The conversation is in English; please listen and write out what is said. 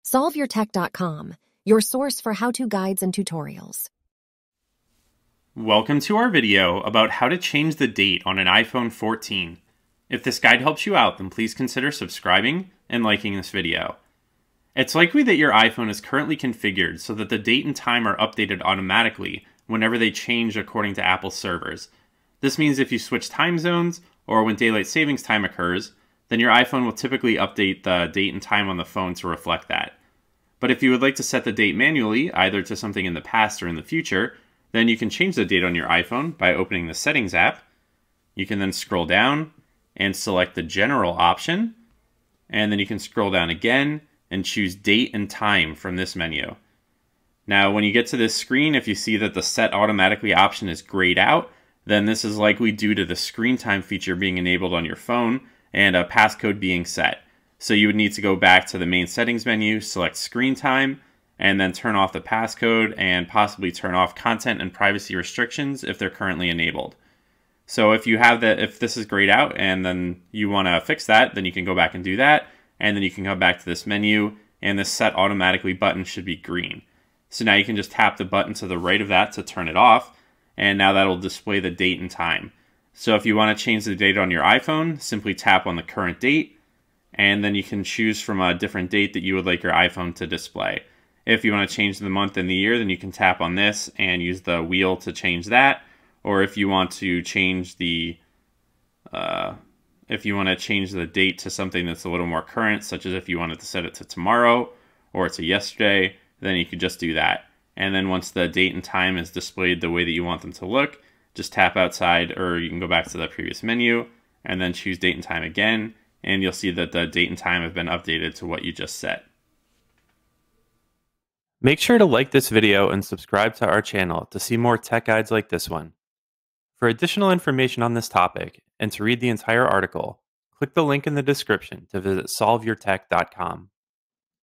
SolveYourTech.com, your source for how-to guides and tutorials. Welcome to our video about how to change the date on an iPhone 14. If this guide helps you out, then please consider subscribing and liking this video. It's likely that your iPhone is currently configured so that the date and time are updated automatically whenever they change according to Apple's servers. This means if you switch time zones or when daylight savings time occurs, then your iPhone will typically update the date and time on the phone to reflect that. But if you would like to set the date manually, either to something in the past or in the future, then you can change the date on your iPhone by opening the Settings app. You can then scroll down and select the General option, and then you can scroll down again and choose Date and Time from this menu. Now, when you get to this screen, if you see that the Set Automatically option is grayed out, then this is likely due to the screen time feature being enabled on your phone and a passcode being set. So you would need to go back to the main settings menu, select screen time, and then turn off the passcode and possibly turn off content and privacy restrictions if they're currently enabled. So if if this is grayed out and then you want to fix that, then you can go back and do that, and then you can come back to this menu, and this Set Automatically button should be green. So now you can just tap the button to the right of that to turn it off, and now that'll display the date and time. So if you want to change the date on your iPhone, simply tap on the current date, and then you can choose from a different date that you would like your iPhone to display. If you want to change the month and the year, then you can tap on this and use the wheel to change that. Or if you want to change the date to something that's a little more current, such as if you wanted to set it to tomorrow or to yesterday, then you could just do that. And then once the date and time is displayed the way that you want them to look, just tap outside, or you can go back to the previous menu and then choose date and time again, and you'll see that the date and time have been updated to what you just set. Make sure to like this video and subscribe to our channel to see more tech guides like this one. For additional information on this topic and to read the entire article, click the link in the description to visit SolveYourTech.com.